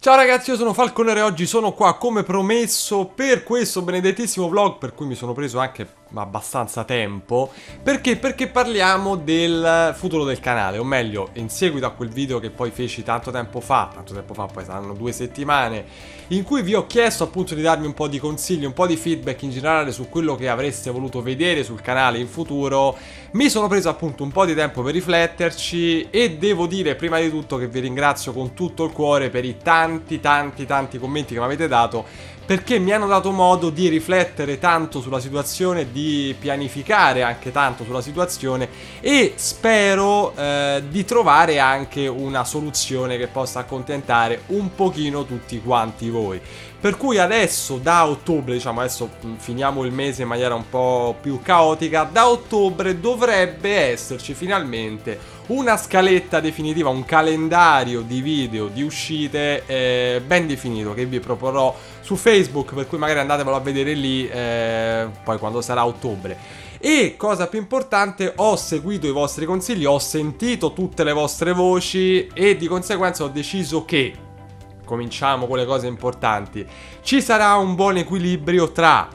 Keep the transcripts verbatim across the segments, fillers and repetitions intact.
Ciao ragazzi, io sono Falconer e oggi sono qua come promesso per questo benedettissimo vlog per cui mi sono preso anche abbastanza tempo. Perché? Perché parliamo del futuro del canale, o meglio, in seguito a quel video che poi feci tanto tempo fa, tanto tempo fa, poi saranno due settimane, in cui vi ho chiesto appunto di darmi un po' di consigli, un po' di feedback in generale su quello che avreste voluto vedere sul canale in futuro. Mi sono preso appunto un po' di tempo per rifletterci e devo dire prima di tutto che vi ringrazio con tutto il cuore per i tanti tanti tanti commenti che mi avete dato, perché mi hanno dato modo di riflettere tanto sulla situazione, di pianificare anche tanto sulla situazione e spero eh, di trovare anche una soluzione che possa accontentare un pochino tutti quanti voi. Per cui adesso da ottobre, diciamo adesso finiamo il mese in maniera un po' più caotica, da ottobre dovrebbe esserci finalmente una scaletta definitiva, un calendario di video, di uscite eh, ben definito che vi proporrò su Facebook, per cui magari andatevelo a vedere lì eh, poi quando sarà ottobre. E cosa più importante, ho seguito i vostri consigli, ho sentito tutte le vostre voci e di conseguenza ho deciso che, cominciamo con le cose importanti, ci sarà un buon equilibrio tra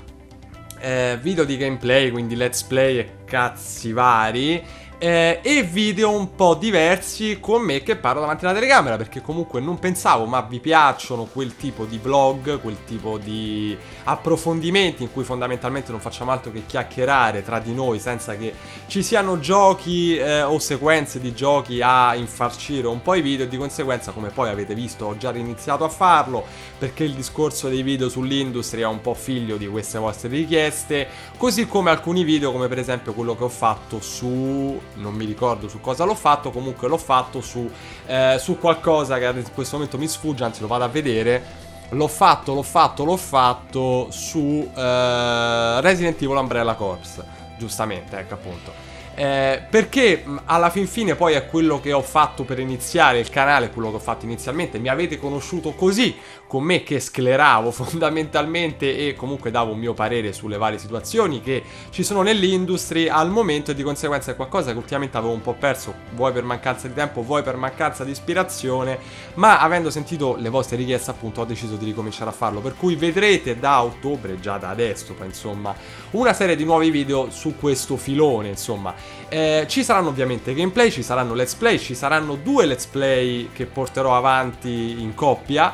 eh, video di gameplay, quindi let's play e cazzi vari, Eh, e video un po' diversi con me che parlo davanti alla telecamera, perché comunque non pensavo, ma vi piacciono quel tipo di vlog, quel tipo di approfondimenti in cui fondamentalmente non facciamo altro che chiacchierare tra di noi senza che ci siano giochi eh, o sequenze di giochi a infarcire un po' i video. E di conseguenza, come poi avete visto, ho già iniziato a farlo perché il discorso dei video sull'industria è un po' figlio di queste vostre richieste, così come alcuni video come per esempio quello che ho fatto su... non mi ricordo su cosa l'ho fatto, comunque l'ho fatto su, eh, su qualcosa che in questo momento mi sfugge, anzi lo vado a vedere. L'ho fatto, l'ho fatto, l'ho fatto su eh, Resident Evil Umbrella Corps, giustamente, ecco appunto. Eh, perché alla fin fine poi è quello che ho fatto per iniziare il canale, quello che ho fatto inizialmente. Mi avete conosciuto così, con me che scleravo fondamentalmente e comunque davo un mio parere sulle varie situazioni che ci sono nell'industria al momento, e di conseguenza è qualcosa che ultimamente avevo un po' perso, vuoi per mancanza di tempo, vuoi per mancanza di ispirazione, ma avendo sentito le vostre richieste appunto ho deciso di ricominciare a farlo, per cui vedrete da ottobre, già da adesso poi insomma, una serie di nuovi video su questo filone insomma. Eh, ci saranno ovviamente gameplay, ci saranno let's play, ci saranno due let's play che porterò avanti in coppia,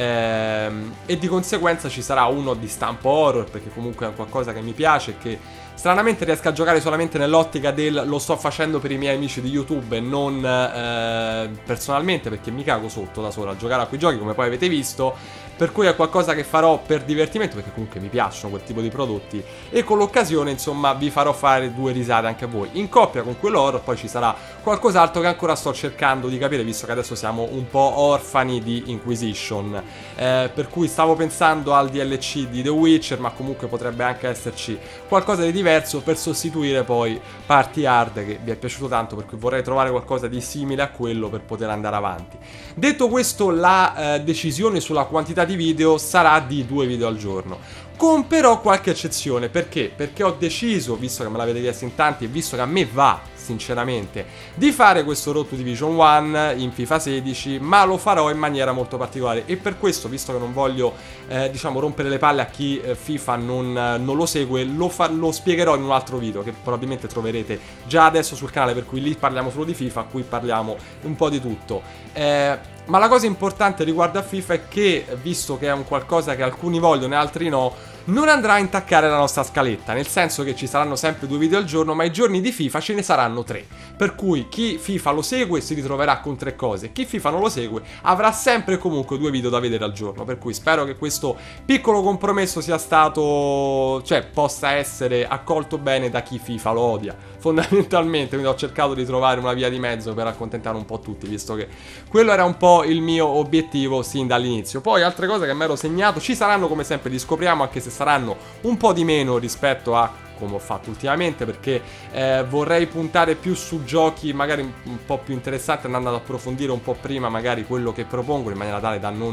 ehm, e di conseguenza ci sarà uno di stampo horror, perché comunque è qualcosa che mi piace e che stranamente riesco a giocare solamente nell'ottica del lo sto facendo per i miei amici di YouTube e non eh, personalmente, perché mi cago sotto da solo a giocare a quei giochi, come poi avete visto. Per cui è qualcosa che farò per divertimento, perché comunque mi piacciono quel tipo di prodotti, e con l'occasione insomma vi farò fare due risate anche a voi in coppia con quello horror. Poi ci sarà qualcos'altro che ancora sto cercando di capire, visto che adesso siamo un po' orfani di Inquisition, eh, per cui stavo pensando al D L C di The Witcher, ma comunque potrebbe anche esserci qualcosa di diverso per sostituire poi Party Hard, che vi è piaciuto tanto, per cui vorrei trovare qualcosa di simile a quello per poter andare avanti. Detto questo, la eh, decisione sulla quantità di video sarà di due video al giorno, con però qualche eccezione. Perché? Perché ho deciso, visto che me l'avete chiesto in tanti e visto che a me va sinceramente di fare questo Road to Division uno in FIFA sedici, ma lo farò in maniera molto particolare, e per questo, visto che non voglio eh, diciamo rompere le palle a chi eh, FIFA non, eh, non lo segue, lo, fa- lo spiegherò in un altro video che probabilmente troverete già adesso sul canale, per cui lì parliamo solo di FIFA, qui parliamo un po' di tutto. eh, Ma la cosa importante riguardo a FIFA è che, visto che è un qualcosa che alcuni vogliono e altri no, non andrà a intaccare la nostra scaletta, nel senso che ci saranno sempre due video al giorno, ma i giorni di FIFA ce ne saranno tre. Per cui chi FIFA lo segue si ritroverà con tre cose, chi FIFA non lo segue avrà sempre comunque due video da vedere al giorno. Per cui spero che questo piccolo compromesso sia stato, cioè possa essere accolto bene da chi FIFA lo odia fondamentalmente. Quindi ho cercato di trovare una via di mezzo per accontentare un po' tutti, visto che quello era un po' il mio obiettivo sin dall'inizio. Poi altre cose che mi ero segnato ci saranno, come sempre li scopriamo, anche se saranno un po' di meno rispetto a come ho fatto ultimamente, perché eh, vorrei puntare più su giochi magari un po' più interessanti, andando ad approfondire un po' prima magari quello che propongo, in maniera tale da non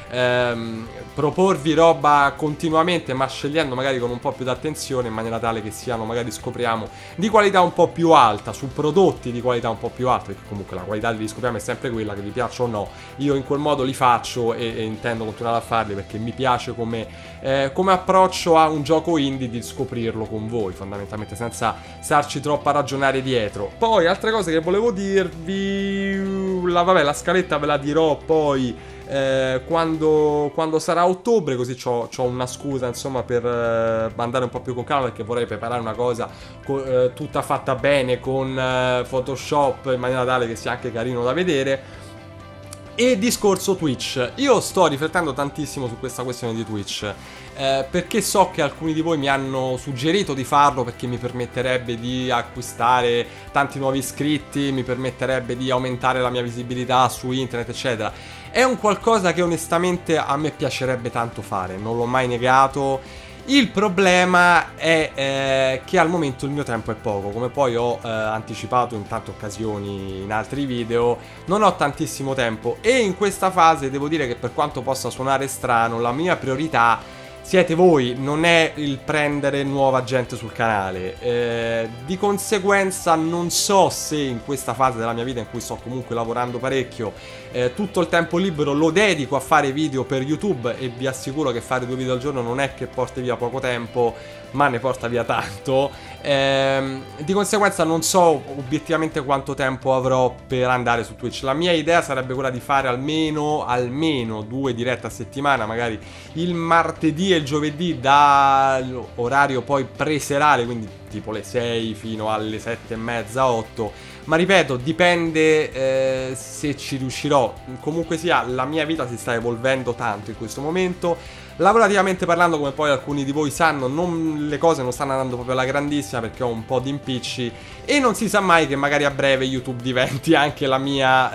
ehm, proporvi roba continuamente, ma scegliendo magari con un po' più d'attenzione, in maniera tale che siano, magari scopriamo, di qualità un po' più alta, su prodotti di qualità un po' più alta, perché comunque la qualità li scopriamo è sempre quella, che vi piaccia o no. Io in quel modo li faccio e, e intendo continuare a farli, perché mi piace come, eh, come approccio a un gioco indie, di scoprirlo con voi, fondamentalmente, senza starci troppo a ragionare dietro. Poi altre cose che volevo dirvi, la, vabbè, la scaletta ve la dirò poi Eh, quando, quando sarà ottobre, così c'ho, c'ho una scusa, insomma, per eh, andare un po' più con calma, perché vorrei preparare una cosa co- eh, tutta fatta bene con eh, Photoshop, in maniera tale che sia anche carino da vedere. E discorso Twitch, io sto riflettendo tantissimo su questa questione di Twitch, eh, perché so che alcuni di voi mi hanno suggerito di farlo, perché mi permetterebbe di acquistare tanti nuovi iscritti, mi permetterebbe di aumentare la mia visibilità su internet, eccetera. È un qualcosa che onestamente a me piacerebbe tanto fare, non l'ho mai negato. Il problema è eh, che al momento il mio tempo è poco, come poi ho eh, anticipato in tante occasioni in altri video, non ho tantissimo tempo, e in questa fase devo dire che, per quanto possa suonare strano, la mia priorità siete voi, non è il prendere nuova gente sul canale. Eh, di conseguenza non so se in questa fase della mia vita, in cui sto comunque lavorando parecchio, eh, tutto il tempo libero lo dedico a fare video per YouTube, e vi assicuro che fare due video al giorno non è che porti via poco tempo, ma ne porta via tanto. Eh, di conseguenza non so obiettivamente quanto tempo avrò per andare su Twitch. La mia idea sarebbe quella di fare almeno, almeno due dirette a settimana, magari il martedì e il giovedì, da orario poi preserale, quindi tipo le sei fino alle sette e mezza, otto. Ma ripeto, dipende eh, se ci riuscirò. Comunque sia, la mia vita si sta evolvendo tanto in questo momento. Lavorativamente parlando, come poi alcuni di voi sanno, non, le cose non stanno andando proprio alla grandissima, perché ho un po' di impicci, e non si sa mai che magari a breve YouTube diventi anche la mia,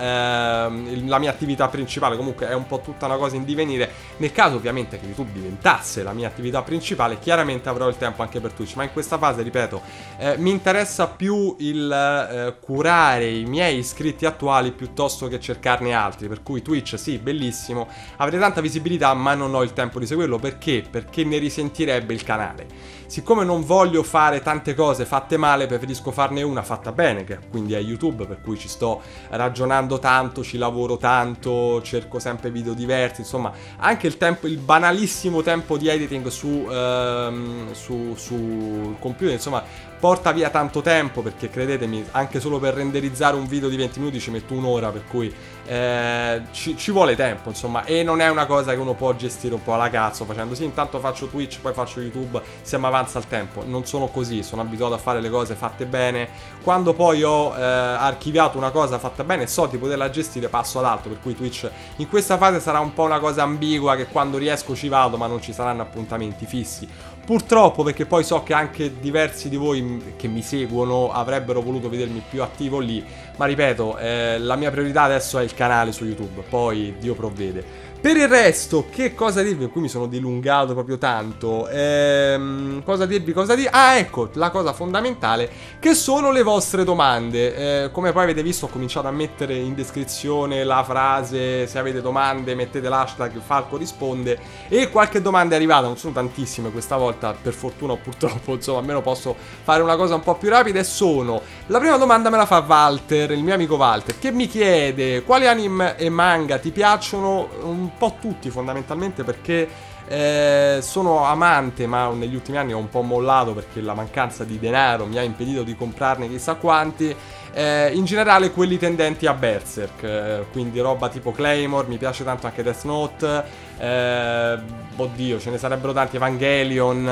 eh, la mia attività principale. Comunque è un po' tutta una cosa in divenire. Nel caso ovviamente che YouTube diventasse la mia attività principale, chiaramente avrò il tempo anche per Twitch, ma in questa fase, ripeto, eh, mi interessa più il eh, curare i miei iscritti attuali piuttosto che cercarne altri. Per cui Twitch sì, bellissimo, avrei tanta visibilità, ma non ho il tempo di seguirlo. Perché? Perché ne risentirebbe il canale. Siccome non voglio fare tante cose fatte male, preferisco farne una fatta bene, che quindi è YouTube, per cui ci sto ragionando tanto, ci lavoro tanto, cerco sempre video diversi, insomma, anche il tempo, il banalissimo tempo di editing su, ehm, su, sul computer, insomma, porta via tanto tempo, perché credetemi, anche solo per renderizzare un video di venti minuti ci metto un'ora, per cui eh, ci, ci vuole tempo, insomma, e non è una cosa che uno può gestire un po' alla cazzo, facendo sì, intanto faccio Twitch, poi faccio YouTube, se mi avanza il tempo. Non sono così, sono abituato a fare le cose fatte bene. Quando poi ho eh, archiviato una cosa fatta bene, so di poterla gestire, passo ad altro, per cui Twitch in questa fase sarà un po' una cosa ambigua, che quando riesco ci vado, ma non ci saranno appuntamenti fissi. Purtroppo, perché poi so che anche diversi di voi che mi seguono avrebbero voluto vedermi più attivo lì, ma ripeto, eh, la mia priorità adesso è il canale su YouTube, poi Dio provvede. Per il resto, che cosa dirvi? Qui mi sono dilungato proprio tanto. Ehm, cosa dirvi? Cosa dirvi? Ah, ecco, la cosa fondamentale, che sono le vostre domande. Eh, come poi avete visto, ho cominciato a mettere in descrizione la frase: se avete domande mettete l'hashtag Falco risponde. E qualche domanda è arrivata, non sono tantissime questa volta, per fortuna o purtroppo, insomma, almeno posso fare una cosa un po' più rapida. E sono: la prima domanda me la fa Walter, il mio amico Walter, che mi chiede: quali anime e manga ti piacciono? Un Un po' tutti, fondamentalmente, perché eh, sono amante, ma negli ultimi anni ho un po' mollato perché la mancanza di denaro mi ha impedito di comprarne chissà quanti. Eh, in generale quelli tendenti a Berserk, eh, quindi roba tipo Claymore, mi piace tanto anche Death Note, eh, oddio, ce ne sarebbero tanti, Evangelion,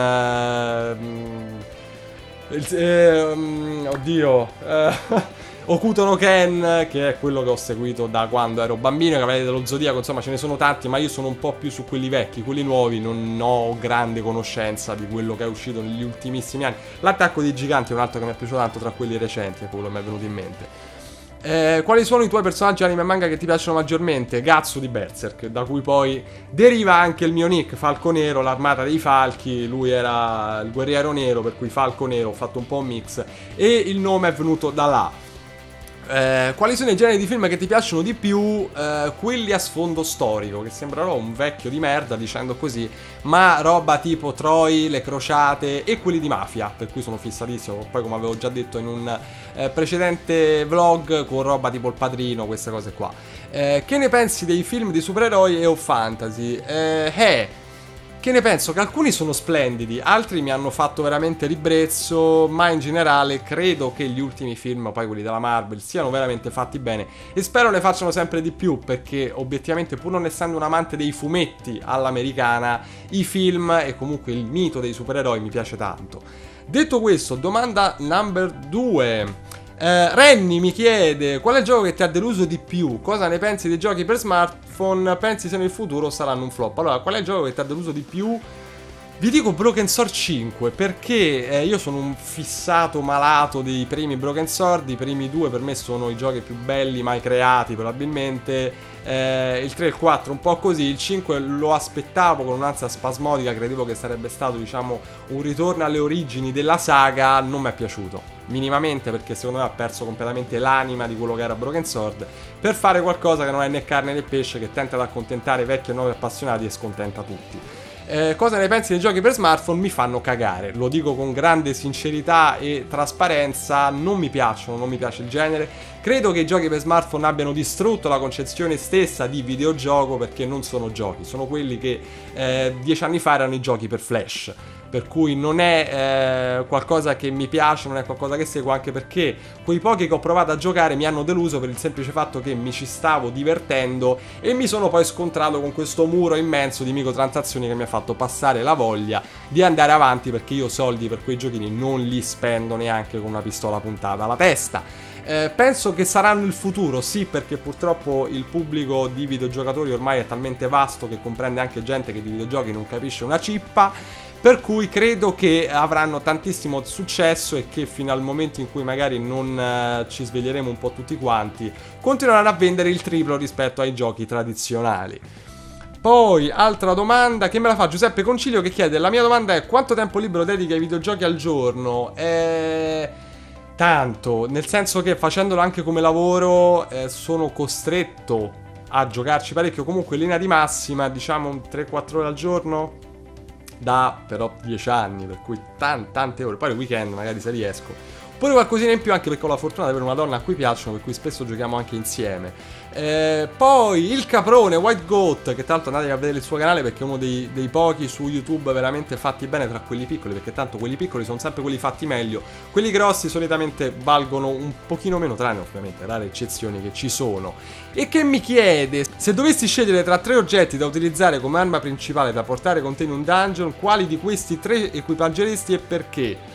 eh, il, eh, oddio, eh, Hokuto no Ken, che è quello che ho seguito da quando ero bambino, Cavalieri dello Zodiaco, insomma ce ne sono tanti, ma io sono un po' più su quelli vecchi. Quelli nuovi non ho grande conoscenza di quello che è uscito negli ultimissimi anni. L'Attacco dei Giganti è un altro che mi è piaciuto tanto tra quelli recenti, è quello che mi è venuto in mente. Eh, quali sono i tuoi personaggi anime e manga che ti piacciono maggiormente? Gatsu di Berserk, da cui poi deriva anche il mio nick, Falco Nero, l'armata dei falchi. Lui era il guerriero nero, per cui Falco Nero, ho fatto un po' un mix, e il nome è venuto da là. eh, quali sono i generi di film che ti piacciono di più? Eh, quelli a sfondo storico, che sembrerò un vecchio di merda dicendo così, ma roba tipo Troy, Le Crociate e quelli di mafia, per cui sono fissatissimo. Poi, come avevo già detto in un eh, precedente vlog, con roba tipo Il Padrino, queste cose qua. Eh, che ne pensi dei film di supereroi e o fantasy? Eh, eh Che ne penso? Che alcuni sono splendidi, altri mi hanno fatto veramente ribrezzo, ma in generale credo che gli ultimi film, poi quelli della Marvel, siano veramente fatti bene e spero ne facciano sempre di più, perché obiettivamente, pur non essendo un amante dei fumetti all'americana, i film e comunque il mito dei supereroi mi piace tanto. Detto questo, domanda number due. Uh, Renny mi chiede: qual è il gioco che ti ha deluso di più? Cosa ne pensi dei giochi per smartphone? Pensi se nel futuro saranno un flop? Allora, qual è il gioco che ti ha deluso di più? Vi dico Broken Sword cinque, perché eh, io sono un fissato malato dei primi Broken Sword. I primi due per me sono i giochi più belli mai creati probabilmente. eh, Il tre e il quattro un po' così. Il cinque lo aspettavo con un'ansia spasmodica, credevo che sarebbe stato, diciamo, un ritorno alle origini della saga. Non mi è piaciuto minimamente, perché secondo me ha perso completamente l'anima di quello che era Broken Sword per fare qualcosa che non è né carne né pesce, che tenta di accontentare vecchi e nuovi appassionati e scontenta tutti. Eh, cosa ne pensi dei giochi per smartphone? Mi fanno cagare, lo dico con grande sincerità e trasparenza, non mi piacciono, non mi piace il genere. Credo che i giochi per smartphone abbiano distrutto la concezione stessa di videogioco, perché non sono giochi, sono quelli che eh, dieci anni fa erano i giochi per flash. Per cui non è eh, qualcosa che mi piace, non è qualcosa che seguo, anche perché quei pochi che ho provato a giocare mi hanno deluso per il semplice fatto che mi ci stavo divertendo e mi sono poi scontrato con questo muro immenso di microtransazioni che mi ha fatto passare la voglia di andare avanti, perché io soldi per quei giochini non li spendo neanche con una pistola puntata alla testa. Eh, penso che saranno il futuro, sì, perché purtroppo il pubblico di videogiocatori ormai è talmente vasto che comprende anche gente che di videogiochi non capisce una cippa. Per cui credo che avranno tantissimo successo e che fino al momento in cui magari non uh, ci sveglieremo un po' tutti quanti, continueranno a vendere il triplo rispetto ai giochi tradizionali. Poi, altra domanda che me la fa Giuseppe Concilio, che chiede: la mia domanda è: quanto tempo libero dedichi ai videogiochi al giorno? Eh... Tanto, nel senso che facendolo anche come lavoro eh, sono costretto a giocarci parecchio. Comunque in linea di massima, diciamo tre quattro ore al giorno, da però dieci anni, per cui tante, tante ore. Poi il weekend magari se riesco, pure qualcosina in più, anche perché ho la fortuna di avere una donna a cui piacciono, per cui spesso giochiamo anche insieme. Eh, poi il caprone White Goat, che tra l'altro andate a vedere il suo canale, perché è uno dei, dei pochi su YouTube veramente fatti bene tra quelli piccoli, perché tanto quelli piccoli sono sempre quelli fatti meglio. Quelli grossi solitamente valgono un pochino meno, tranne ovviamente rare eccezioni che ci sono. E che mi chiede: se dovessi scegliere tra tre oggetti da utilizzare come arma principale da portare con te in un dungeon, quali di questi tre equipaggeresti e perché?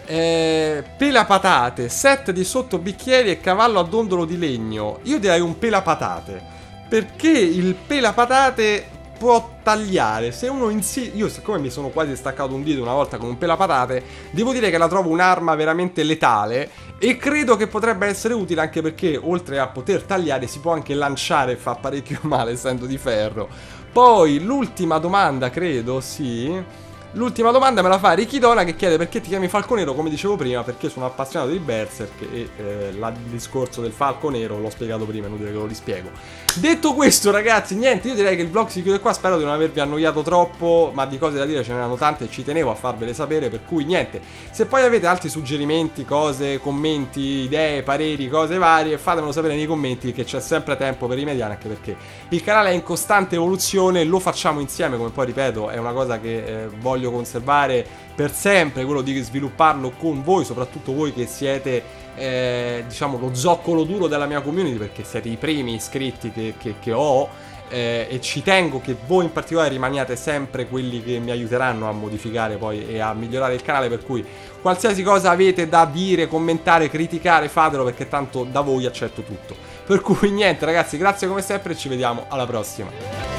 Eh, pelapatate, set di sottobicchieri e cavallo a dondolo di legno. Io direi un pelapatate, perché il pelapatate può tagliare. Se uno insiste, io siccome mi sono quasi staccato un dito una volta con un pelapatate, devo dire che la trovo un'arma veramente letale e credo che potrebbe essere utile, anche perché oltre a poter tagliare si può anche lanciare e fa parecchio male essendo di ferro. Poi l'ultima domanda, credo, sì. L'ultima domanda me la fa Richidona, che chiede: perché ti chiami Falco Nero? Come dicevo prima, perché sono appassionato di Berserk e eh, la, il discorso del Falco Nero l'ho spiegato prima, è inutile che lo rispiego. Detto questo, ragazzi, niente, io direi che il vlog si chiude qua. Spero di non avervi annoiato troppo, ma di cose da dire ce n'erano tante e ci tenevo a farvele sapere. Per cui niente, se poi avete altri suggerimenti, cose, commenti, idee, pareri, cose varie, fatemelo sapere nei commenti, che c'è sempre tempo per rimediare, anche perché il canale è in costante evoluzione, lo facciamo insieme, come poi ripeto, è una cosa che eh, voglio conservare per sempre, quello di svilupparlo con voi, soprattutto voi che siete eh, diciamo lo zoccolo duro della mia community, perché siete i primi iscritti che, che, che ho eh, e ci tengo che voi in particolare rimaniate sempre quelli che mi aiuteranno a modificare poi e a migliorare il canale, per cui qualsiasi cosa avete da dire, commentare, criticare, fatelo, perché tanto da voi accetto tutto. Per cui niente ragazzi, grazie come sempre e ci vediamo alla prossima.